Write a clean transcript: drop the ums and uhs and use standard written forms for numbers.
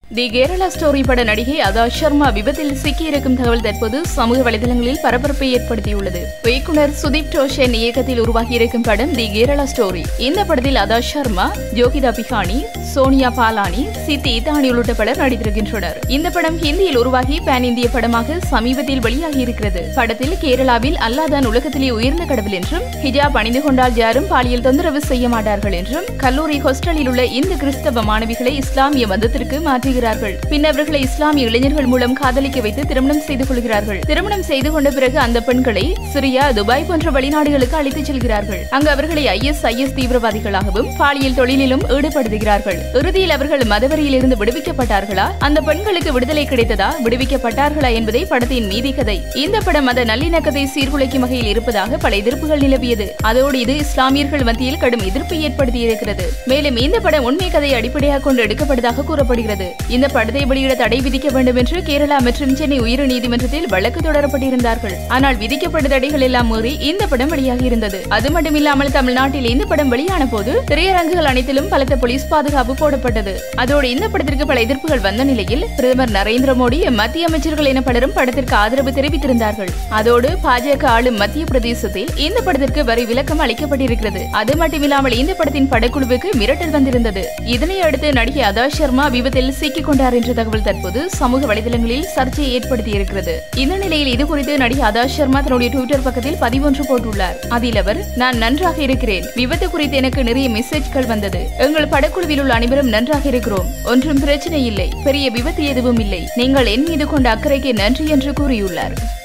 தி Kerala story பட நடிகை அதா சர்மா விபத்தில் சிக்கியிருக்கும் தகவல் தற்போது சமூக வலைதளங்களில் பரபரப்பை ஏற்படுத்தியுள்ளது. இயக்குனர் சுதீப் டோஷன் இயக்கத்தில் உருவாகியிருக்கும் படம் தி கேரளா ஸ்டோரி. இந்த படத்தில் அதா சர்மா, ஜோகிதா பிகானி, சோனியா பாலானி, சித்தி இத்தானி உள்ளிட்ட பலர் நடித்திருக்கின்றனர். இந்த படம் ஹிந்தியில் உருவாகி பேன் இந்திய படமாக சமீபத்தில் வெளியாகியிருக்கிறது. படத்தில் கேரளாவில் அல்லாதான் உலகத்திலே உயர்ந்த கடவுள் என்றும், ஹிஜாப் அணிந்து கொண்டால் யாரும் பாலியல் தொந்தரவு செய்ய மாட்டார்கள் என்றும், கல்லூரி ஹாஸ்டலில் உள்ள இந்த கிறிஸ்தவ மாணவிகளை இஸ்லாமிய மதத்திற்கு மாற்றி பின் அவர்களை இஸ்லாமிய இளைஞர்கள் மூலம் காதலிக்க வைத்து திருமணம் செய்து கொள்கிறார்கள். திருமணம் செய்து கொண்ட பிறகு அந்த பெண்களை சிரியா, துபாய் போன்ற வெளிநாடுகளுக்கு அழைத்துச் செல்கிறார்கள். அங்கு அவர்களை IS தீவிரவாதிகளாகவும் பாலியல் தொழிலிலும் ஈடுபடுத்துகிறார்கள். இறுதியில் அவர்கள் மதவெறியில் இருந்து விடுவிக்கப்பட்டார்களா, அந்த பெண்களுக்கு விடுதலை கிடைத்ததா, விடுவிக்கப்பட்டார்களா என்பதை படத்தின் மீதி கதை. இந்த படம் மத நல்லிணக்கத்தை சீர்குலைக்கும் வகையில் இருப்பதாக பல எதிர்ப்புகள் நிலவியது. அதோடு இது இஸ்லாமியர்கள் மத்தியில் கடும் எதிர்ப்பை ஏற்படுத்தியிருக்கிறது. மேலும் இந்த படம் உண்மை கதையை அடிப்படையாக கொண்டு எடுக்கப்பட்டதாக கூறப்படுகிறது. இந்த படத்தை வெளியிட தடை விதிக்க வேண்டும் என்று கேரளா மற்றும் சென்னை உயர் நீதிமன்றத்தில் வழக்கு தொடரப்பட்டிருந்தார்கள். ஆனால் விதிக்கப்பட்ட தடைகள் எல்லாம் மீறி இந்த படம் வெளியாகி இருந்தது. அது மட்டுமில்லாமல் தமிழ்நாட்டில் இந்த படம் வெளியான போது திரையரங்குகள் அனைத்திலும் பலத்த போலீஸ் பாதுகாப்பு போடப்பட்டது. அதோடு இந்த படத்திற்கு பல எதிர்ப்புகள் வந்த நிலையில் பிரதமர் நரேந்திர மோடி, மத்திய அமைச்சர்கள் என பலரும் படத்திற்கு ஆதரவு தெரிவித்திருந்தார்கள். அதோடு பாஜக ஆளும் மத்திய பிரதேசத்தில் இந்த படத்திற்கு வரி விலக்கம் அளிக்கப்பட்டிருக்கிறது. அது மட்டுமில்லாமல் இந்த படத்தின் படக்குழுவுக்கு மிரட்டல் வந்திருந்தது. இதனை அடுத்து நடிகை அதா சர்மா விபத்தில் சிக்கிக் கொண்டார் என்ற தகவல் தற்போது சமூக வலைதளங்களில் சர்ச்சையை ஏற்படுத்தியிருக்கிறது. இந்த நிலையில் இது குறித்து நடிகை அதா சர்மா தன்னுடைய ட்விட்டர் பக்கத்தில் பதிவொன்று போட்டுள்ளார். அதில் அவர், நான் நன்றாக இருக்கிறேன், விபத்து குறித்து எனக்கு நிறைய மெசேஜ்கள் வந்தது, எங்கள் படக்குழுவில் உள்ள அனைவரும் நன்றாக இருக்கிறோம், ஒன்றும் பிரச்சனை இல்லை, பெரிய விபத்து எதுவும் இல்லை, நீங்கள் என் மீது கொண்ட அக்கறைக்கு நன்றி என்று கூறியுள்ளார்.